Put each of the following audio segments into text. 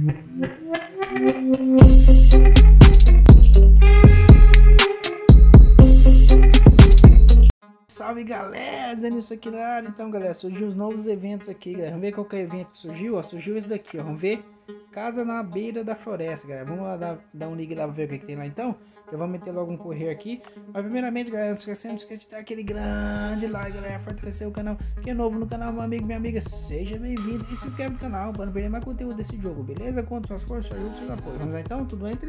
Salve galera, Zenilson aqui na área. Então galera, surgiu os novos eventos aqui, galera. Vamos ver qual que é o evento que surgiu, ó. Surgiu esse daqui, ó. Vamos ver. Casa na beira da floresta, galera. Vamos lá dar um ligue lá pra ver o que tem lá então. Eu vou meter logo um correr aqui. Mas primeiramente, galera, não esquece de dar aquele grande like, galera. Fortalecer o canal. Quem é novo no canal, meu amigo, minha amiga, seja bem-vindo. E se inscreve no canal para não perder mais conteúdo desse jogo, beleza? Conta suas forças, ajuda, seus apoios. Vamos lá então, tudo entre.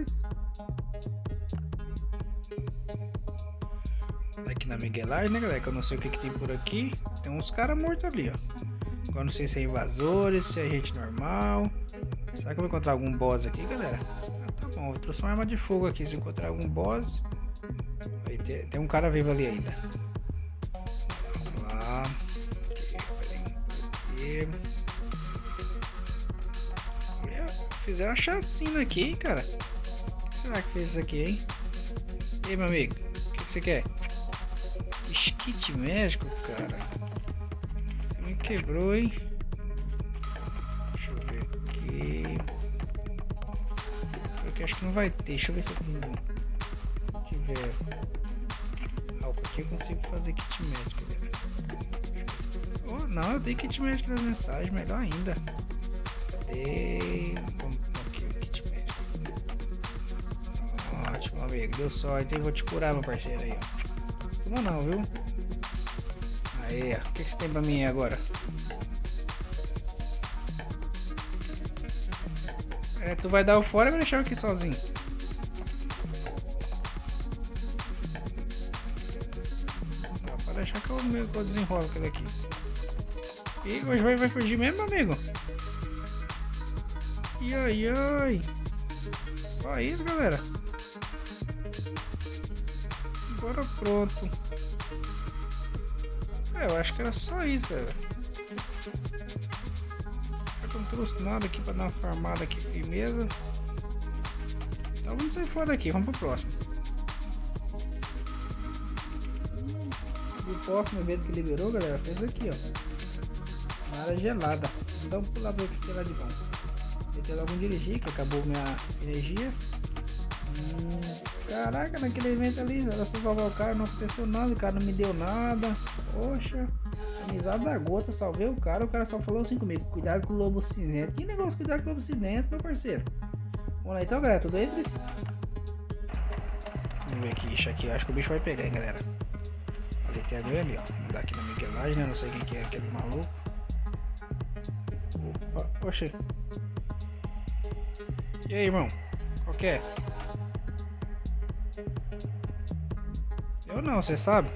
Aqui na Miguelagem, né, galera? Que eu não sei o que tem por aqui. Tem uns caras mortos ali, ó. Agora não sei se é invasores, se é gente normal. Será que eu vou encontrar algum boss aqui, galera? Ah, tá bom, eu trouxe uma arma de fogo aqui. Se encontrar algum boss. Aí tem um cara vivo ali ainda. Vamos lá. Aqui. Fizeram uma chacina aqui, hein, cara. O que será que fez isso aqui, hein? E aí, meu amigo, o que você quer? Kit médico, cara. Você me quebrou, hein? Deixa eu ver aqui. Porque acho que não vai ter. Deixa eu ver se eu tenho. Se tiver álcool aqui, eu consigo fazer kit médico, galera. Oh, não, eu dei kit médico nas mensagens. Melhor ainda. Cadê? Vamos aqui o kit médico. Ótimo, amigo. Deu sorte. Eu vou te curar, meu parceiro aí, ó. Não, viu? Aí, o que você tem pra mim agora? Tu vai dar o fora e vai deixar eu aqui sozinho. Pode deixar que eu desenrolo aquele aqui. E hoje vai fugir mesmo, amigo? Ai. Só isso, galera. Agora pronto. Eu acho que era só isso, galera. Eu não trouxe nada aqui pra dar uma farmada aqui, firmeza. Então vamos sair fora daqui, vamos pro próximo. O próximo evento que liberou, galera, fez aqui, ó. Uma área gelada. Então vamos pular ver o que tem lá de bom. Eu tenho logo um dirigir, que acabou minha energia. Caraca, naquele evento ali, era só salvar o cara, não aconteceu nada, o cara não me deu nada. Poxa, amizade da gota, salvei o cara só falou assim comigo: cuidado com o lobo cinzento. Que negócio, cuidado com o lobo cinzento, meu parceiro? Vamos lá então, galera, tudo entre? Vamos ver aqui, isso aqui, acho que o bicho vai pegar, hein, galera. Ali tem ali, ó. Vamos dar aqui na Miguelagem, né? Não sei quem que é aquele maluco. Opa, poxa. E aí, irmão? Qual que é? Eu não, você sabe?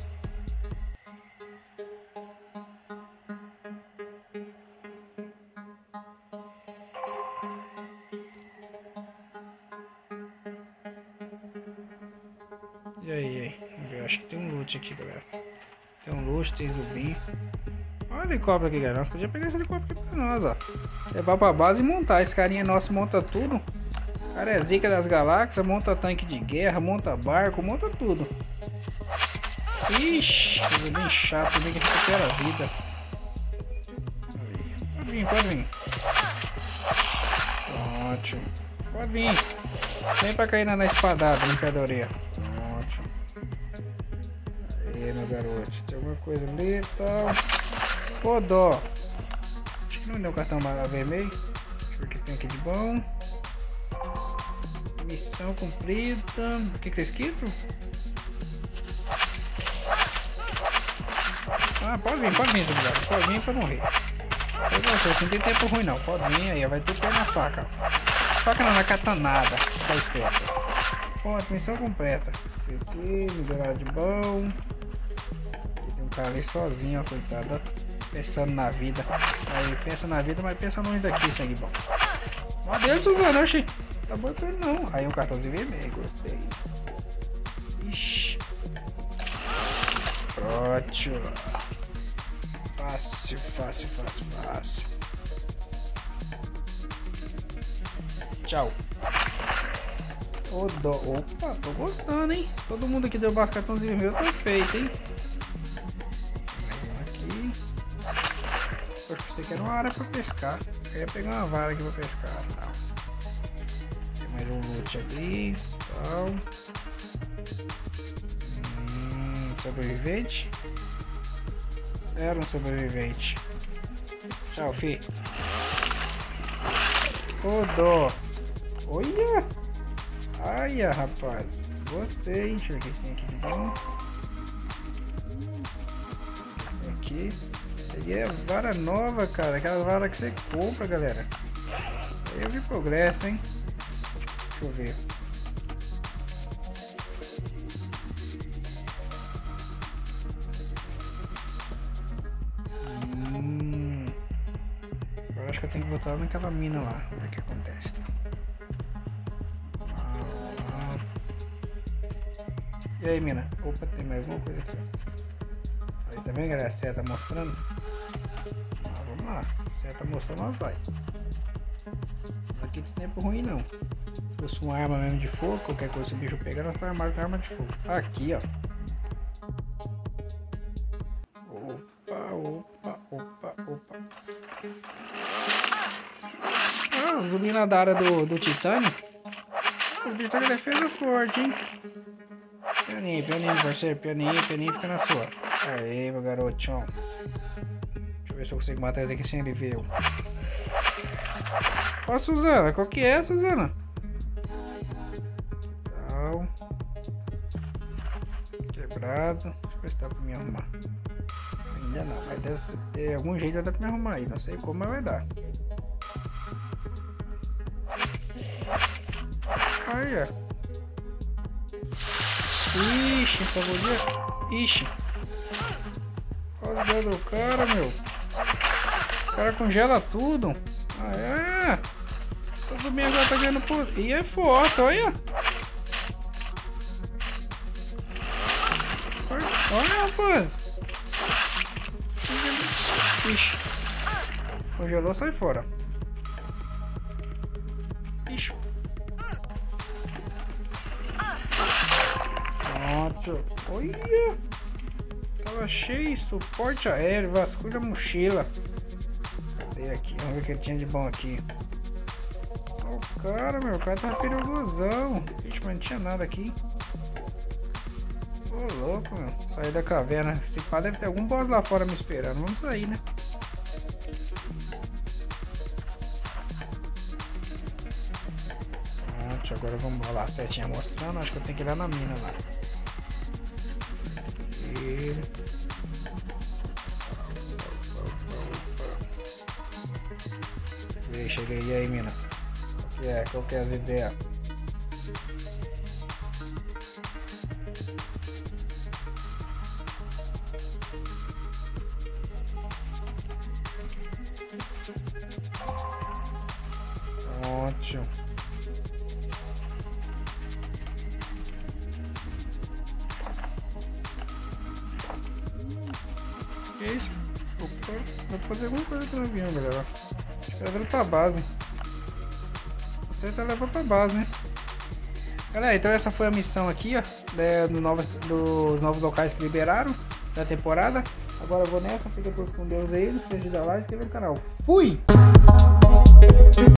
E aí? Vamos ver, acho que tem um loot aqui, galera. Tem um loot, tem zumbi. Olha o helicóptero aqui, galera. Nós podíamos pegar esse helicóptero aqui pra nós, ó. Levar pra base e montar. Esse carinha nosso monta tudo. O cara é zica das galáxias, monta tanque de guerra, monta barco, monta tudo. Ixi, coisa bem chato, bem que recupera a vida. Pode vir. Ótimo. Pode vir. Vem pra cair na espadada, no pé da orelha. Ótimo. Aí, meu garoto. Tem alguma coisa ali e tal. Fodó. Acho que não deu o cartão vermelho. Deixa eu ver o que tem aqui de bom. Missão cumprida. O que tá escrito? Ah, pode vir, seu cuidado. Pode vir pra morrer. Não tem tempo ruim não. Pode vir aí, vai ter que ir na faca. Faca não, na katanada. Tá esperto. Pronto, missão completa. Aqui, melhorar de bom. Aqui tem um cara ali sozinho, ó, coitado. Pensando na vida. Aí, pensa na vida, mas pensa longe daqui, sangue bom. Meu Deus, Suzana, oxi. Tá bom com ele não. Aí um cartãozinho vermelho, gostei. Ixi. Ótimo. Fácil. Tchau. Opa, tô gostando, hein? Todo mundo aqui deu bastante cartãozinho vermelho, tô feito, hein? Mais um aqui. Poxa, pensei que era uma área pra pescar. Eu ia pegar uma vara aqui pra pescar. Não. mais um loot ali. Tal. Sobrevivente. Era um sobrevivente. Tchau, fi. Rodou. Olha! Olha, rapaz. Gostei. Deixa eu ver o que tem aqui de bom. Tem aqui. Peguei a vara nova, cara. Aquela vara que você compra, galera. Aí eu vi progresso, hein? Deixa eu ver. Agora acho que eu tenho que botar naquela mina lá. Ver o que acontece. E aí, mina? Opa, tem mais alguma coisa aqui. Aí, tá vendo, galera? A seta mostrando. Vamos lá. A seta mostrando, nós vai. Aqui tem tempo ruim, não. Se fosse uma arma mesmo de fogo, qualquer coisa, se o bicho pegar, nós tá armado com arma de fogo. Aqui, ó. Opa. Ah, os zumbi na área do titânio. O bicho tá com defesa forte, hein? Pianinho, parceiro. Pianinho, fica na sua. Aê, meu garotão. Deixa eu ver se eu consigo matar esse aqui sem ele ver. Ó, Suzana, qual que é, Suzana? Tal. Quebrado. Deixa eu ver se dá pra me arrumar. Ainda não, mas deve ter algum jeito vai dar pra me arrumar aí. Não sei como, mas vai dar. Aí, ó. Ixi, favor. Ixi. Olha os dedos do cara, meu. O cara congela tudo. Ah, é. O zumbi agora tá ganhando por... E é forte, olha. Olha, rapaz. Ixi. Congelou, sai fora. Ixi. Pronto. Olha. Tava cheio. Suporte aéreo. Vasculha mochila. Cadê aqui? Vamos ver o que ele tinha de bom aqui. Olha o cara, meu. O cara tava perigosão. Ixi, mas não tinha nada aqui. Ô, louco, meu. Saí da caverna. Esse pá deve ter algum boss lá fora me esperando. Vamos sair, né? Pronto, agora vamos lá. A setinha mostrando. Acho que eu tenho que ir lá na mina lá. Cheguei. E aí, mina? Qual que é as ideias? Ótimo. Que isso? Opa, vou fazer alguma coisa com o avião, galera. Acho que leva pra base. Você tá levando pra base, né? Galera, então essa foi a missão aqui, ó. Dos novos locais que liberaram da temporada. Agora eu vou nessa, fica todos com Deus aí. Não esqueça de dar like e se inscrever no canal. Fui!